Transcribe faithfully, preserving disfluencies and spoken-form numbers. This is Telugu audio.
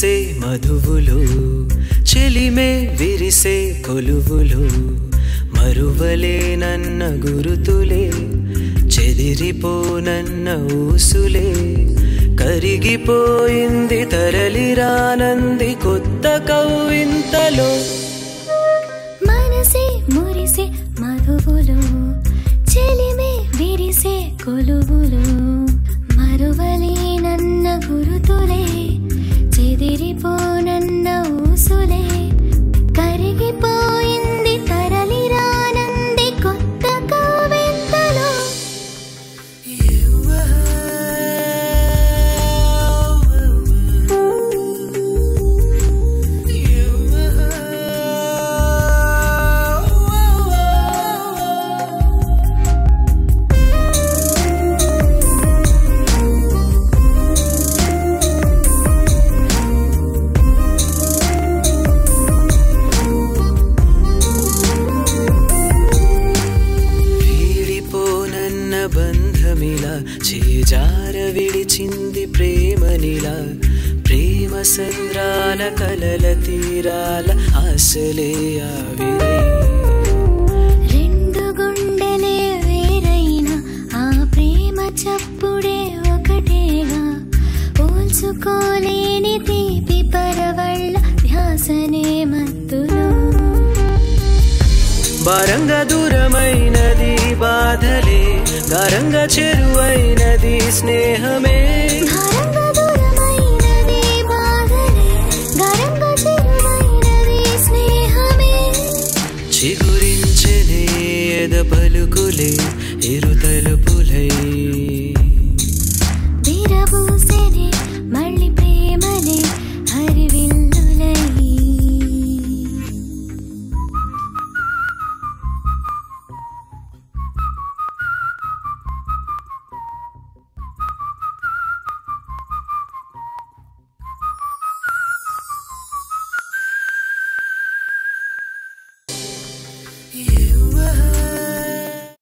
మురిసే మధువులు చెలిమే విరిసే కొలువులు మరువలే నన్న గురుతులే చెదిరిపోనన్న ఊసులే కరిగిపోయింది తరలిరానంది కొత్త కవ్వింతలో మనసే మురిసే మధువులు చెలిమే విరిసే కొలువులు మరువలే నన్న గురుతులే చెదిరిపోనన్న ఊసులే కరిగిపోయింది తరలిరానంది కొత్త కవ్వింతలో చేజార విడిచింది ప్రేమనిలా ప్రేమ సంద్రాల కలల తీరాల ఆశలే ఆవిరై రెండు గుండెలే వేరైన ఆ ప్రేమ చప్పుడే ఒకటేగా పోల్చుకోలేని తీపి పరవళ్ళ ధ్యాసనే మత్తులో భారంగా దూరమైనది బాధలే గారంగా చెరువైనది స్నేహమే భారంగా దూరమైనది బాధలే గారంగా చెరువైనది స్నేహమే చిగురించనే ఎద పలుకులే ఇరు తలుపులై విరబూసెనే మళ్ళీ ప్రేమలే హరివిల్లులై you were